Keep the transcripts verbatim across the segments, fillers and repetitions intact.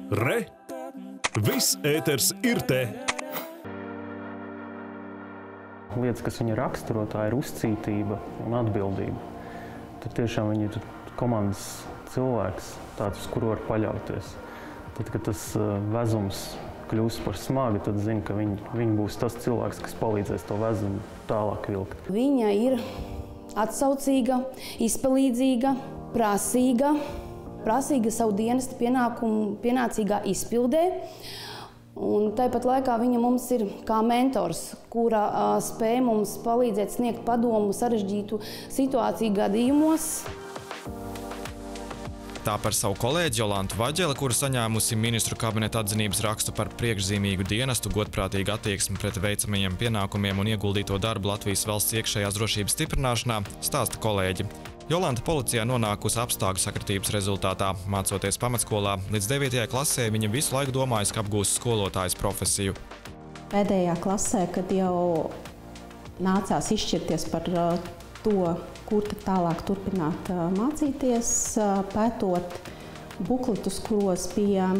Re! Viss ēters ir te! Lietas, kas viņa raksturo, tā ir uzcītība un atbildība. Tad tiešām viņa ir komandas cilvēks, tāds, uz kuru var paļauties. Tad, kad tas vezums kļūs par smagu, tad zinu, ka viņa, viņa būs tas cilvēks, kas palīdzēs to vezumu tālāk vilkt. Viņa ir atsaucīga, izpalīdzīga, prasīga, prasīga savu dienesta pienākumu pienācīgā izpildē. Un tāpat laikā viņa mums ir kā mentors, kura uh, spēj mums palīdzēt sniegt padomu sarežģītu situāciju gadījumos. Tā par savu kolēģi Jolantu Vaģeli, kura saņēmusi ministru kabineta atzinības rakstu par priekšzīmīgu dienestu, godprātīgu attieksmi pret veicamajiem pienākumiem un ieguldīto darbu Latvijas valsts iekšējās drošības stiprināšanā, stāsta kolēģi. Jolanta policijā nonākusi apstākļu sakritības rezultātā. Mācoties pamatskolā, līdz devītajai klasē viņa visu laiku domājusi, ka apgūs skolotājas profesiju. Pēdējā klasē, kad jau nācās izšķirties par to, kur tālāk turpināt mācīties, pētot bukletus, kuros bija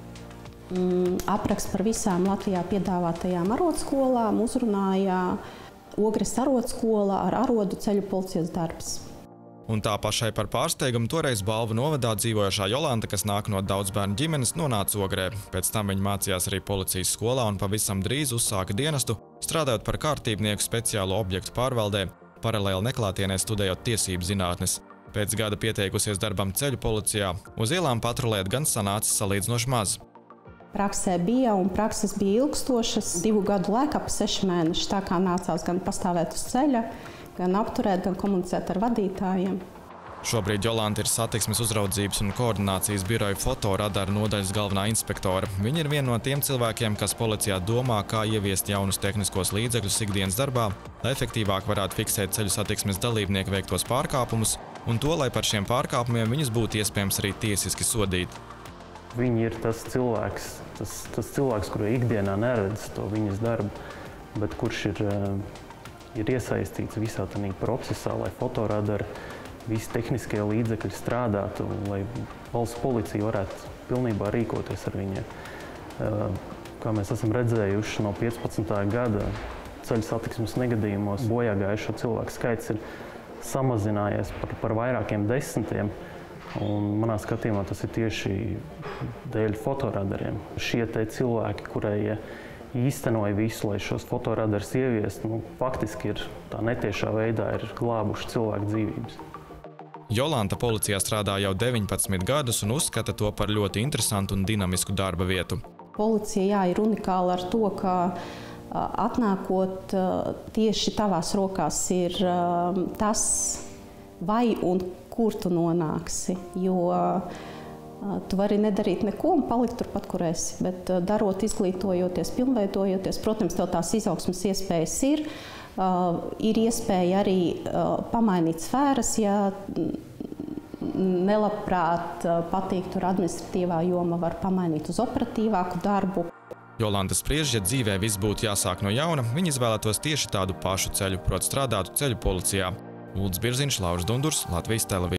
mm, apraksts par visām Latvijā piedāvātajām arodskolām, uzrunāja Ogres arodskola ar arodu ceļu policijas darbs. Un tā pašai par pārsteigumu toreiz Balvu novadā dzīvojošā Jolanta, kas nāk no daudzbērnu ģimenes, nonāca Ogrē. Pēc tam viņa mācījās arī policijas skolā un pavisam drīz uzsāka dienestu, strādājot par kārtībnieku speciālo objektu pārvaldē, paralēli neklātienē studējot tiesību zinātnes. Pēc gada pieteikusies darbam ceļu policijā, uz ielām patrulēt gan sanāca salīdzinoši maz. Praksē bija un prakses bija ilgstošas, divu gadu laikā pa seši mēneši, tā kā nācās gan pastāvēt uz ceļa, gan apturēt, gan komunicēt ar vadītājiem. Šobrīd Jolanta ir satiksmes uzraudzības un koordinācijas biroja fotoradaru nodaļas galvenā inspektore. Viņa ir viena no tiem cilvēkiem, kas policijā domā, kā ieviest jaunus tehniskos līdzekļus ikdienas darbā, lai efektīvāk varētu fiksēt ceļu satiksmes dalībnieku veiktos pārkāpumus, un to, lai par šiem pārkāpumiem viņus būtu iespējams arī tiesiski sodīt. Viņa ir tas cilvēks, tas, tas cilvēks, kuru ikdienā neredz to viņas darbu, bet kurš ir, ir iesaistīts visā tādā procesā, lai fotoradari, visi tehniskie līdzekļi strādātu, lai valsts policija varētu pilnībā rīkoties ar viņiem. Kā mēs esam redzējuši no piecpadsmitā gada ceļu satiksmes negadījumos, bojā gājušo cilvēku skaits ir samazinājies par, par vairākiem desmitiem. Un manā skatījumā tas ir tieši dēļ fotoradariem. Šie te cilvēki, kurai īstenoja visu, lai šos fotoradarus ieviest, nu, faktiski ir tā netiešā veidā ir glābuši cilvēku dzīvības. Jolanta policijā strādā jau deviņpadsmit gadus un uzskata to par ļoti interesantu un dinamisku darba vietu. Policija jā, ir unikāla ar to, ka atnākot tieši tavās rokās ir tas, vai un kur tu nonāksi, jo tu vari nedarīt neko un palikt turpat, kur esi, bet darot, izglītojoties, pilnveidojoties, protams, tev tās izaugsmes iespējas ir. Ir iespēja arī pamainīt sfēras, ja nelabprāt patīk tur administratīvā joma, var pamainīt uz operatīvāku darbu. Jolanta spriež, ja dzīvē viss būtu jāsāk no jauna, viņa izvēlētos tieši tādu pašu ceļu, proti strādātu ceļu policijā. Uldis Birziņš, Lauris Dundurs, Latvijas televīzija.